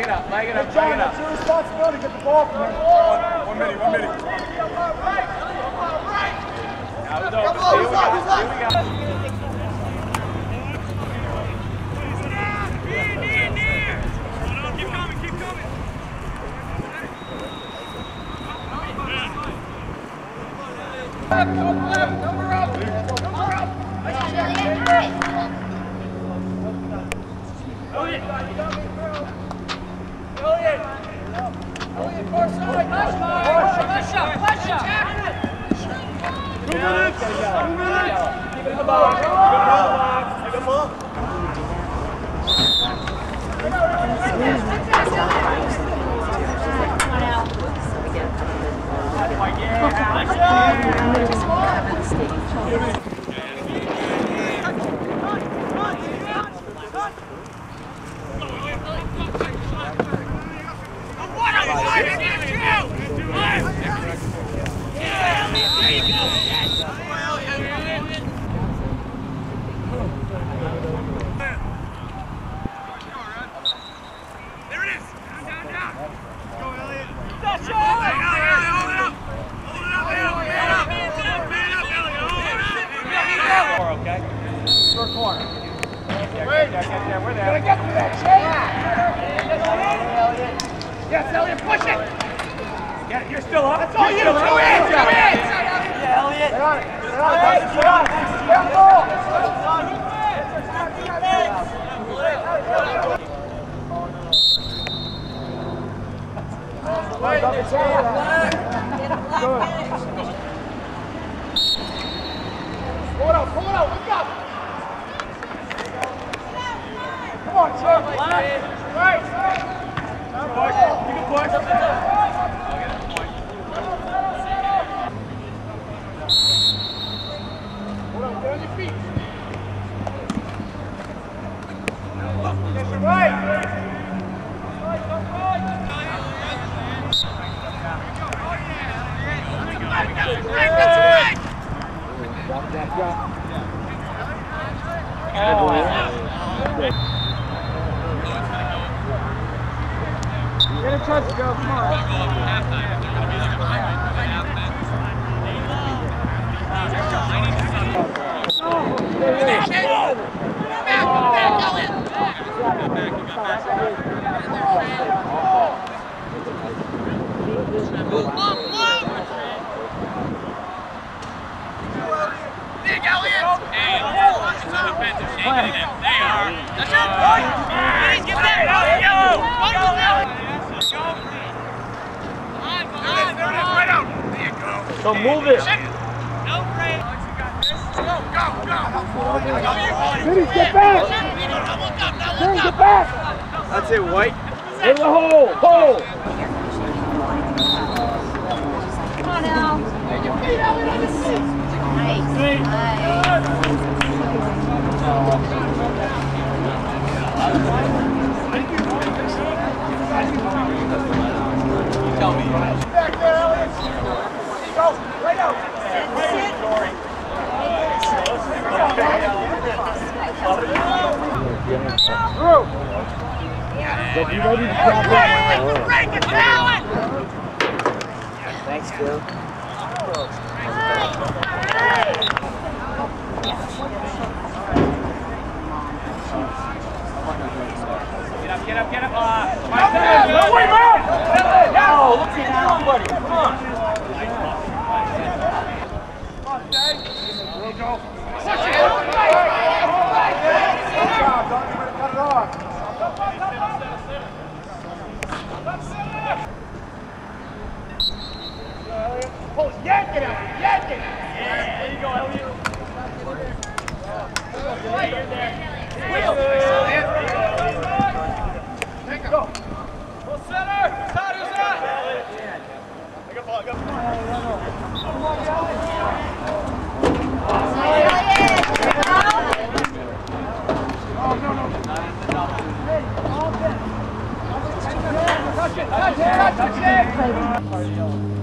it up, leg it up, John, leg it up. it's your responsibility to get the ball from him. One minute. Now it's over. See what we got. Keep coming. Number up. Elliot, far side. Push up. 2 minutes. Keep it in the box. Keep it full. Yes, Elliot, push it! Yeah, you're still up. That's all you. 2 hands. Yeah, Elliot. Get on it. Pull it out. Wake up. Come on, Chip. Right. Push. You can push. I'll get a point. Hold on, get on your feet. Yes, you're right. Get a touch, go, come on. Big Elliot! Hey, it's an offensive shake. They are. That's it! Please get that! Go! So move it. No break. Go. Vinny, get back. Vinny, get back. That's it, White. In the hole. Come on now. Tell me. Back there, Elliot. Go. Right out. Through. So if you're ready to drop Break the talent! Thanks, Bill. Get up. No, wait, man! No, let's get down, buddy. Come on. Come on, Jay. Go. Push it. Good job, don't you cut it off. Oh, yank it out! Yank it! There you go, Elliot. Go. Full center! Side is that? Come on, touch it!